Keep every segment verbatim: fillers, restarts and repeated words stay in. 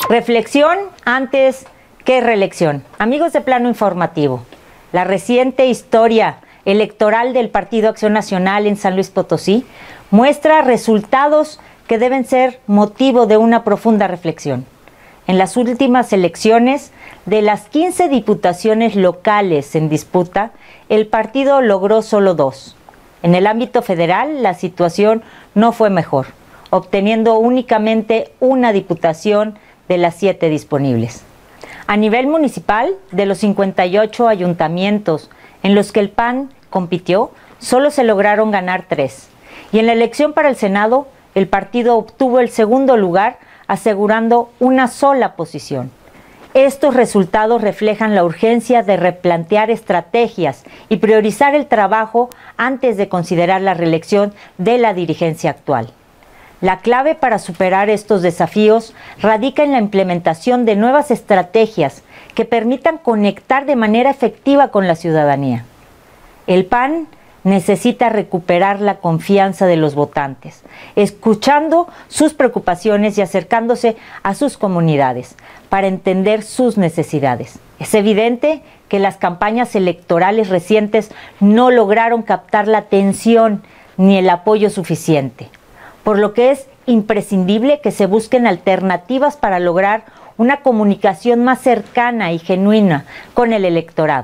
Reflexión antes que reelección. Amigos de Plano Informativo, la reciente historia electoral del Partido Acción Nacional en San Luis Potosí muestra resultados que deben ser motivo de una profunda reflexión. En las últimas elecciones, de las quince diputaciones locales en disputa, el partido logró solo dos. En el ámbito federal, la situación no fue mejor, obteniendo únicamente una diputación de las siete disponibles. A nivel municipal, de los cincuenta y ocho ayuntamientos en los que el P A N compitió, solo se lograron ganar tres. Y en la elección para el Senado, el partido obtuvo el segundo lugar, asegurando una sola posición. Estos resultados reflejan la urgencia de replantear estrategias y priorizar el trabajo antes de considerar la reelección de la dirigencia actual. La clave para superar estos desafíos radica en la implementación de nuevas estrategias que permitan conectar de manera efectiva con la ciudadanía. El P A N necesita recuperar la confianza de los votantes, escuchando sus preocupaciones y acercándose a sus comunidades para entender sus necesidades. Es evidente que las campañas electorales recientes no lograron captar la atención ni el apoyo suficiente, por lo que es imprescindible que se busquen alternativas para lograr una comunicación más cercana y genuina con el electorado.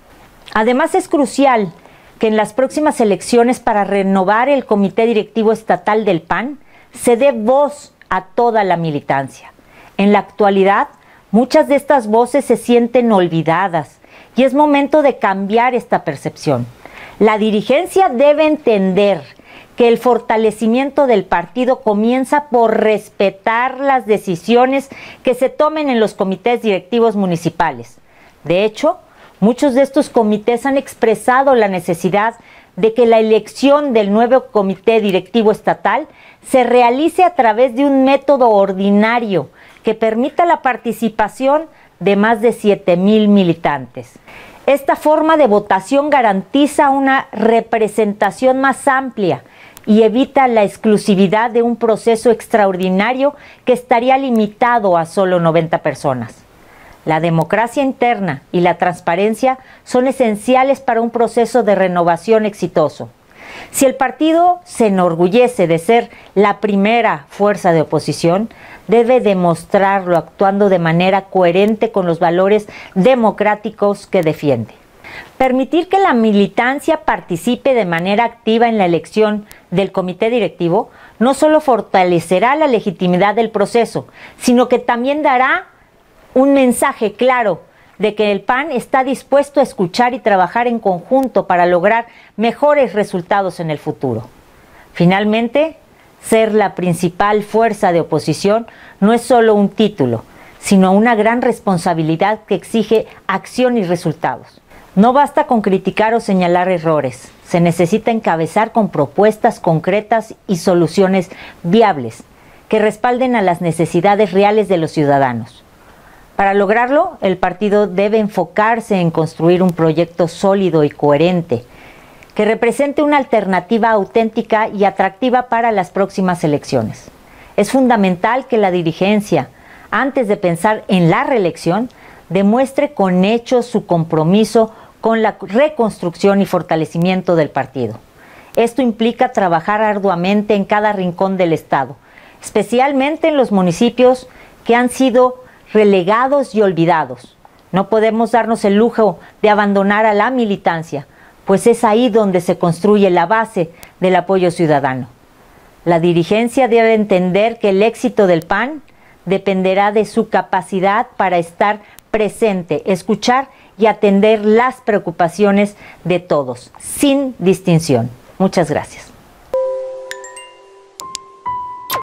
Además, es crucial que en las próximas elecciones para renovar el Comité Directivo Estatal del P A N se dé voz a toda la militancia. En la actualidad, muchas de estas voces se sienten olvidadas y es momento de cambiar esta percepción. La dirigencia debe entender que el fortalecimiento del partido comienza por respetar las decisiones que se tomen en los comités directivos municipales. De hecho, muchos de estos comités han expresado la necesidad de que la elección del nuevo comité directivo estatal se realice a través de un método ordinario que permita la participación de más de siete mil militantes. Esta forma de votación garantiza una representación más amplia y evita la exclusividad de un proceso extraordinario que estaría limitado a solo noventa personas. La democracia interna y la transparencia son esenciales para un proceso de renovación exitoso. Si el partido se enorgullece de ser la primera fuerza de oposición, debe demostrarlo actuando de manera coherente con los valores democráticos que defiende. Permitir que la militancia participe de manera activa en la elección del comité directivo no solo fortalecerá la legitimidad del proceso, sino que también dará un mensaje claro de que el P A N está dispuesto a escuchar y trabajar en conjunto para lograr mejores resultados en el futuro. Finalmente, ser la principal fuerza de oposición no es solo un título, sino una gran responsabilidad que exige acción y resultados. No basta con criticar o señalar errores, se necesita encabezar con propuestas concretas y soluciones viables que respalden a las necesidades reales de los ciudadanos. Para lograrlo, el partido debe enfocarse en construir un proyecto sólido y coherente que represente una alternativa auténtica y atractiva para las próximas elecciones. Es fundamental que la dirigencia, antes de pensar en la reelección, demuestre con hechos su compromiso con la reconstrucción y fortalecimiento del partido. Esto implica trabajar arduamente en cada rincón del Estado, especialmente en los municipios que han sido relegados y olvidados. No podemos darnos el lujo de abandonar a la militancia, pues es ahí donde se construye la base del apoyo ciudadano. La dirigencia debe entender que el éxito del P A N dependerá de su capacidad para estar presente, escuchar y atender las preocupaciones de todos, sin distinción. Muchas gracias.